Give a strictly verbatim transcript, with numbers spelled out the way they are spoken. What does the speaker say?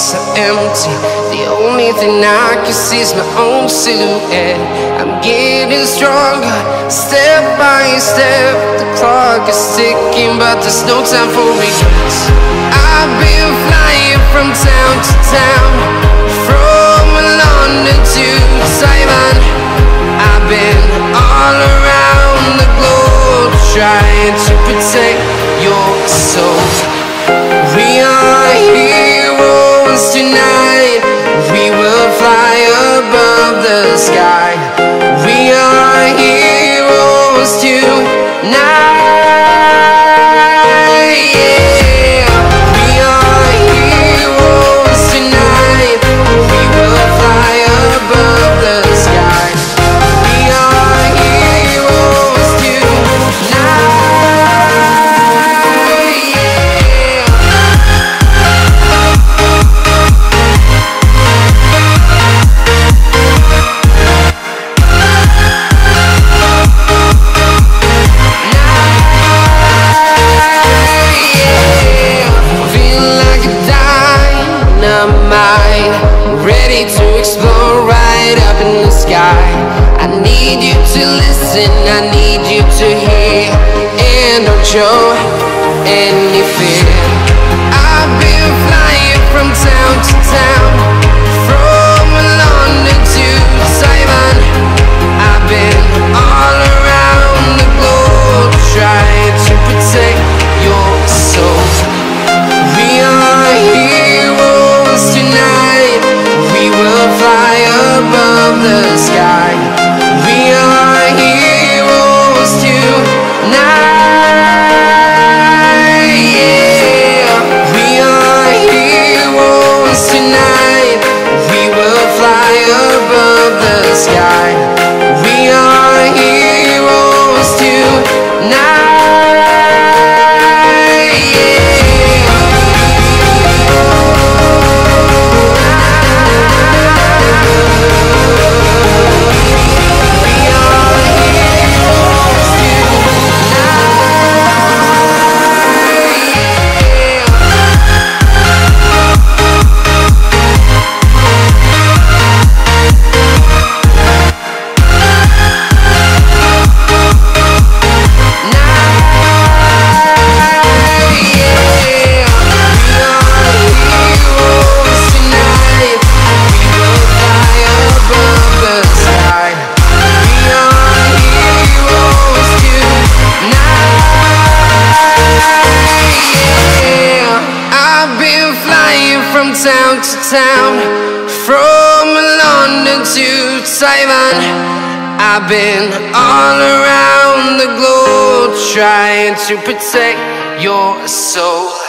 so empty. The only thing I can see is my own silhouette. I'm getting stronger, step by step. The clock is ticking, but there's no time for regrets. I've been flying from town to town, from London to Taiwan. I've been all around the globe, trying to protect your soul. We are heroes tonight. We will fly above the sky. We are heroes tonight. Yeah. We are heroes tonight. We will fly above the sky. We are heroes tonight. Ready to explore right up in the sky. I need you to listen, I need you to hear, and don't show any fear. I've been flying from town to town, from London to Taiwan. I've been all around the globe, trying to protect your soul. We are heroes tonight. We will fly above the sky. We are heroes tonight. Yeah. We are heroes tonight. We will fly above the sky. We are heroes tonight. From town to town, from London to Taiwan. I've been all around the globe, trying to protect your soul.